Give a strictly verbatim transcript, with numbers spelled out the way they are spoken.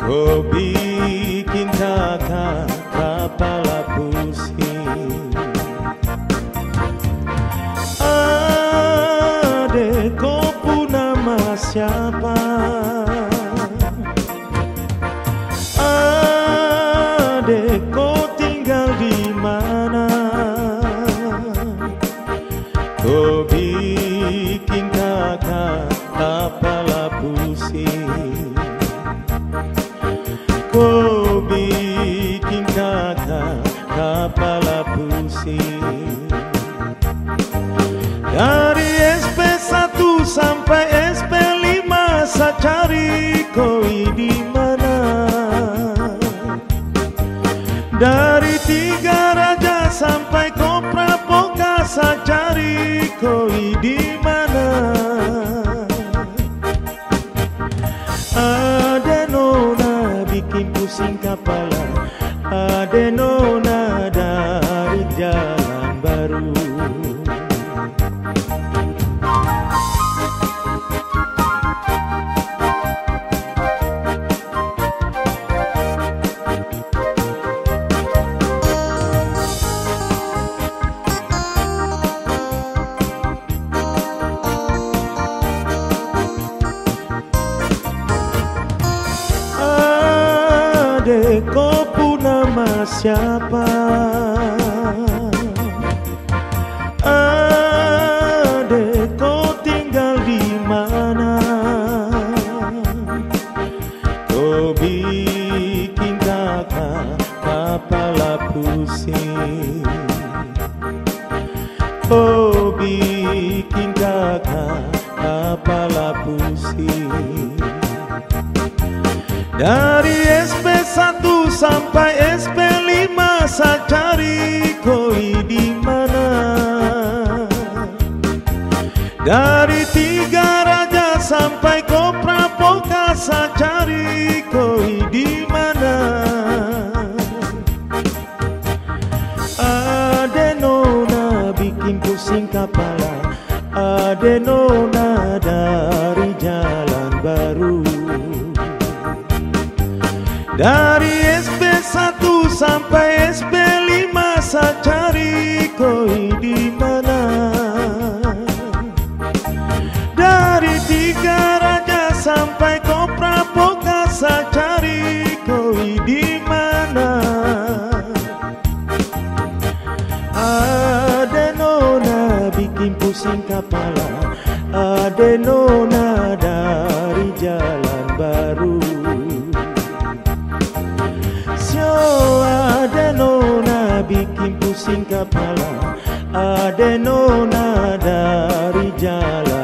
Kau bikin kakak kepala pusing. Adek, kau pun nama siapa? Adek, kau tinggal di mana? Kau bikin kakak kepala pusing. Kau bikin kakak kepala pusing. Dari S P satu sampai S P lima saya cari koi di mana. Dari Tiga Raja sampai Kopra Poka saya cari koi di mana. Ada nona bikin pusing kepala, ada nona dari jalan baru. Adek, kau pun nama siapa? Adek, kau tinggal di mana? Kau bikin kakak kepala pusing. Kau bikin kakak kepala pusing. Dari S P satu sampai S P lima saya cari koi di mana. Dari Tiga Raja sampai Kopra Poka saya cari koi di mana. Ada nona bikin pusing kepala, ada nona dari jalan baru. Dari S P satu sampai S P lima saya cari koi di mana. Dari Tiga Raja sampai Kopra Poka saya cari koi di mana. Ada nona bikin pusing kepala, ada nona dari jalan baru. Ada nona bikin pusing kepala, ada nona dari jalan